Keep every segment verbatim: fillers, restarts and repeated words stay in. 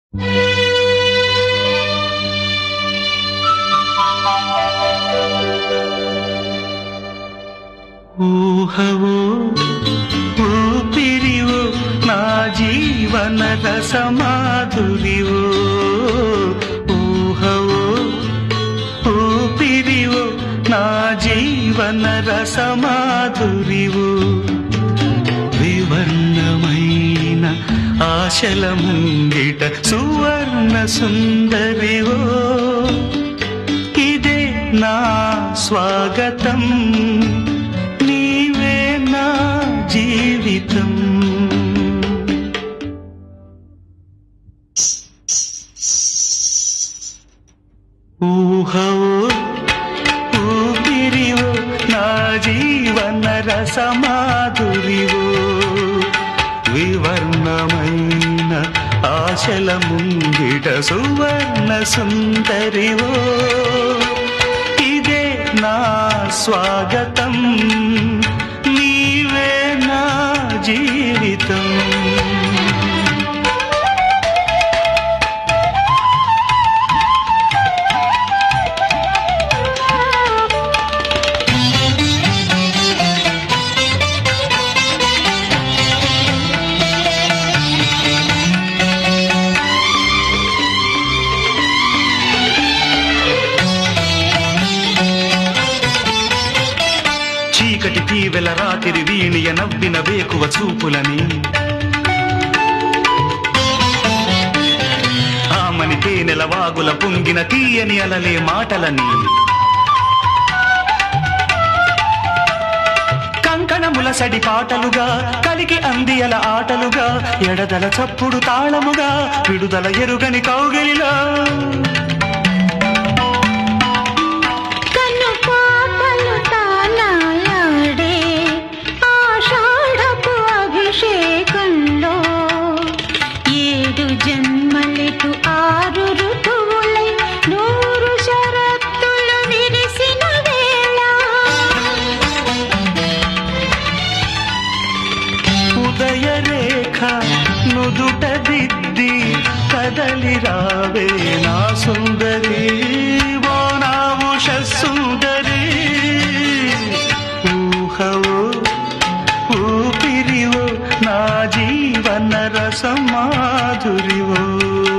ఊహవో ఊపిరివో నా జీవన రసమాధురివో, ఊహవో ఊపిరివో నా జీవన రసమాధురివో, వివర్ణమైన ఆశల ముంగిట సువర్ణ సుందరివో, ఇదే నా స్వాగతం, నీవే నా జీవితం. ఊహవో ఊపిరివో నా జీవన రసమాధురివో, వివర్ణమైన ఆశల ముంగిట సువర్ణ సుందరివో, ఇదే నా స్వాగతం, నీవే నా జీవితం. చీకటి తీవెల రాతిరి వీణియ నవ్విన వేకువ చూపులని, ఆమని తేనెల వాగుల పొంగిన తీయని అలలే మాటలని, కంకణముల సడి పాటలుగా కలికి అందియల ఆటలుగా, ఎడదల చప్పుడు తాళముగా విడుదల ఎరుగని కౌగిలిలో, ఉదయరేఖ నుదుట దిద్ది కదలి రావే నా సుందరి, ఓ నా ఉష సుందరి, ఊహవో ఊపిరివో నా జీవన రసమాధురివో.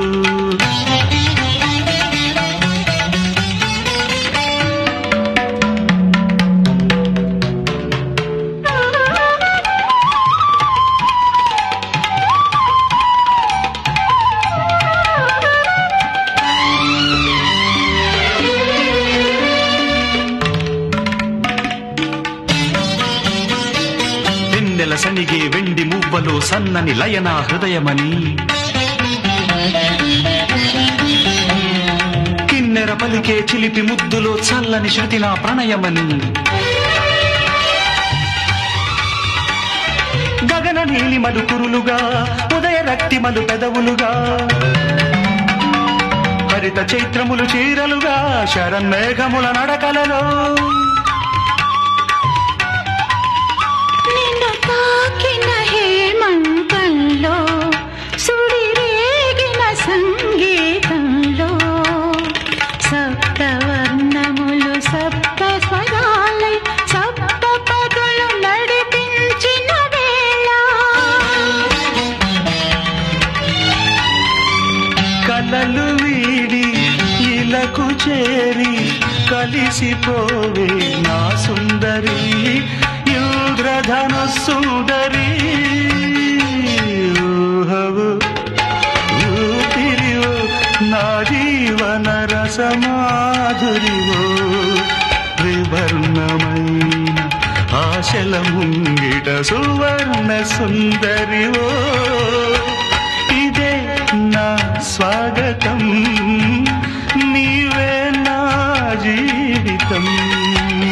వెన్నెల సనిగే వెండి మువ్వలో సన్నని లయనా హృదయమని, కిన్నెర పలికే చిలిపి ముద్దులో చల్లని శృతి నా ప్రణయమని, గగన నీలిమలు కురులుగా ఉదయ రక్తిమలు పెదవులుగా, హరిత చైత్రములు చీరలుగా శరన్మేఘముల నడకలలో, హేమంతంలో సుడిరేగిన సంగీతంలో, సప్తవర్ణములు సప్త స్వరాలై సప్త పదులు నడిపించిన వేళ, కలలు వీడి ఇలకు చేరి కలిసిపోవే నా సుందరి, ఇంద్రధను సుందరి, ఊహవో ఊపిరివో నా జీవన రసమాధురివో, వివర్ణమైన ఆశల ముంగిట సువర్ణ సుందరివో, ఇదే నా స్వాగతం, నీవే నా జీవితం.